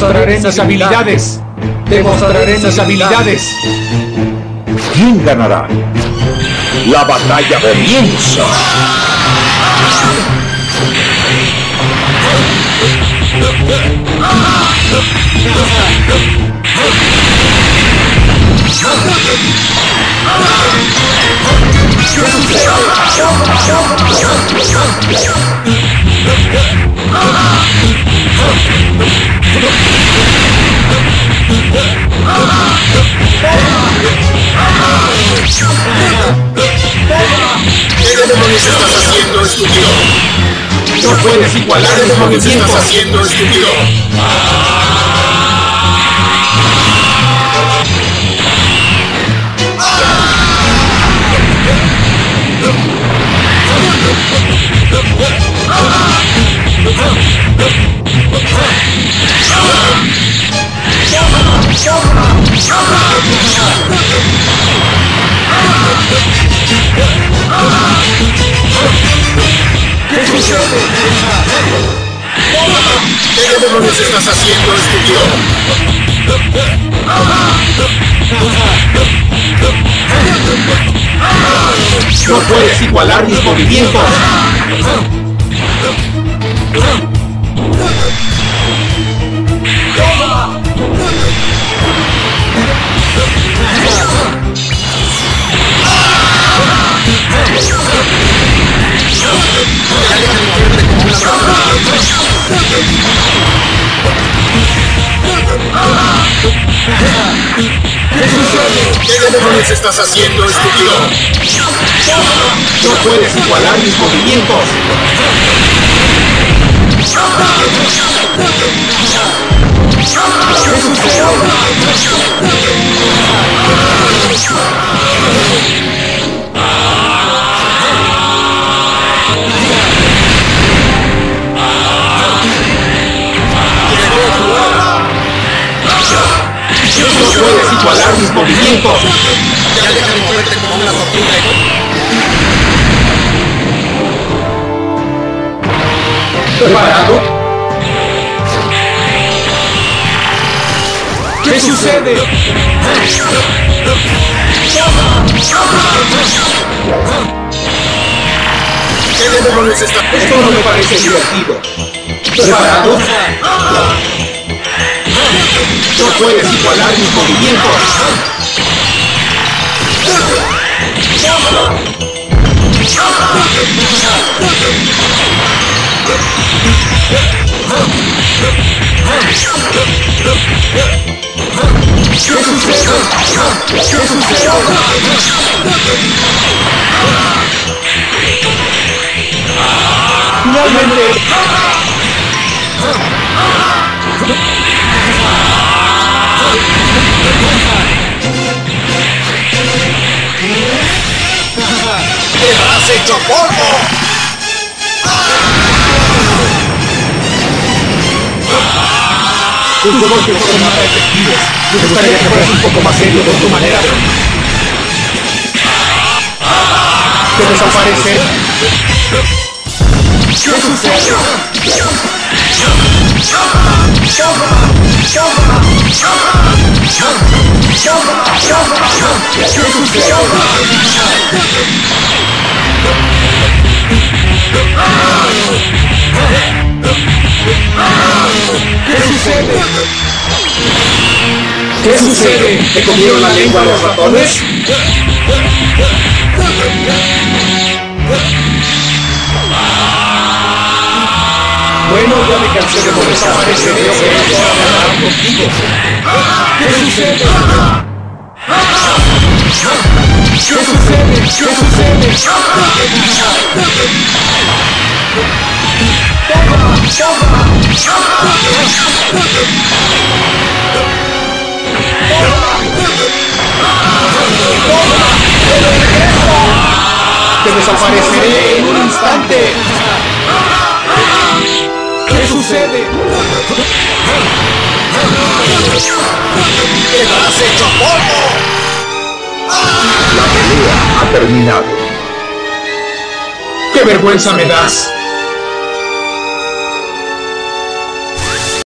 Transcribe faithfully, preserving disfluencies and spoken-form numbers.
Demostraré mis habilidades. Demostraré mis habilidades. ¿Quién ganará? La batalla comienza. ¿Qué demonios estás haciendo, estúpido? No puedes igualar ¿Qué los demonios movimientos. estás haciendo, estúpido? ¿Qué sucede? ¿Qué demonios estás haciendo, estúpido? No puedes igualar mis movimientos. ¿Qué demonios estás haciendo, estúpido? No puedes igualar mis movimientos. ¿Qué sucede? No puedes igualar mis movimientos. Ya deja de moverte como una tortuga. ¿Preparado? ¿Qué sucede? ¿Qué demonios estás haciendo? Esto no me parece divertido. ¿Preparado? No puedes igualar mis movimientos. ¿Qué sucede? ¿Qué sucede? Finalmente. ¡Quedarás hecho polvo! Tus golpes son más efectivos. Me gustaría que fueras un poco más serio con tu manera de... ¿Te desaparece? ¿Qué sucede? ¿Qué sucede? ¿Qué sucede? ¿Qué sucede? ¿Te comieron la lengua los ratones? Bueno, ya me cansé de no desaparecer. Creo que es hora de hablar contigo. ¿Qué sucede? ¿Qué sucede? ¿Qué sucede? ¡Te desapareceré en un instante! ¿Qué sucede? ¡Quedarás hecho polvo! La pelea ha terminado. ¡Qué vergüenza me das!